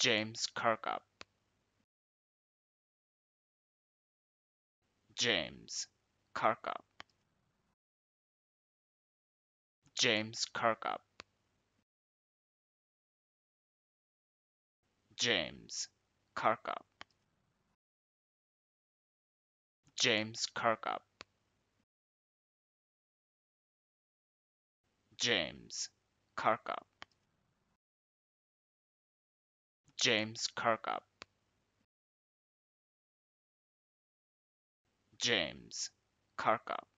James Kirkup. James Kirkup. James Kirkup. James Kirkup. James Kirkup. James Kirkup. James Kirkup. James Kirkup.